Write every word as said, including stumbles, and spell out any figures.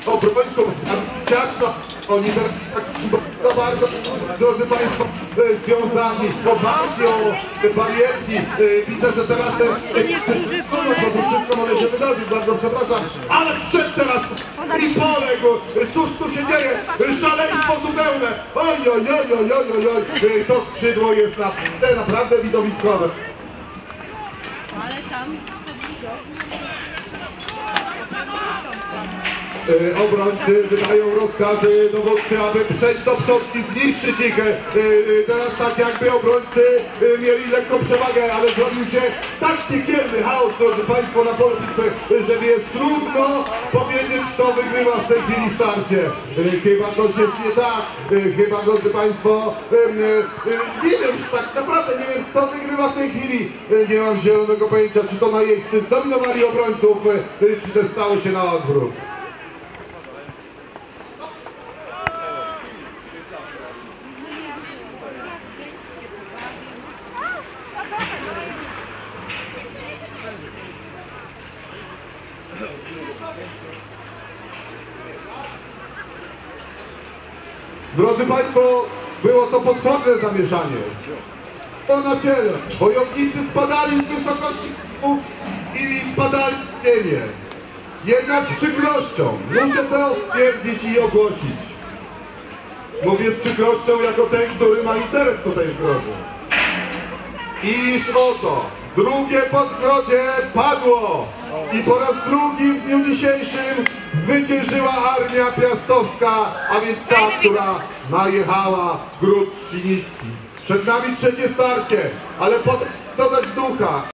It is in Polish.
obrońców, a ciasno oni teraz tak za bardzo, drodzy Państwo, związani oparci o pamiętni. Widzę, że teraz bo to wszystko może się wydarzyć, bardzo przepraszam, ale wszedł teraz i poległ. Cóż tu się dzieje? Szaleństwo zupełne. Oj, oj, oj, oj, oj, oj, oj. To skrzydło jest naprawdę widowiskowe. Ale tam Obrońcy wydają rozkazy dowódcy, aby przejść do przodki, zniszczyć ich. Teraz tak jakby obrońcy mieli lekką przewagę, ale zrobił się tak piekielny chaos, drodzy Państwo, na polu bitwy, że mi jest trudno powiedzieć, kto wygrywa w tej chwili starcie. Chyba coś jest nie tak, chyba, drodzy Państwo, nie wiem, tak naprawdę nie wiem, kto wygrywa w tej chwili. Nie mam zielonego pojęcia, czy to najeźdźcy zdominowali obrońców, czy też stało się na odwrót. Drodzy Państwo, było to potworne zamieszanie. To na ciele. Wojownicy spadali z wysokości i padali w ziemię. Jednak z przykrością muszę to stwierdzić i ogłosić. Mówię z przykrością jako ten, który ma interes tutaj w grodzie. Iż oto drugie podgrodzie padło i po raz drugi w dniu dzisiejszym zwyciężyła armia piastowska, a więc ta, która najechała Gród Pszynicki. Przed nami trzecie starcie, ale potem dodać ducha.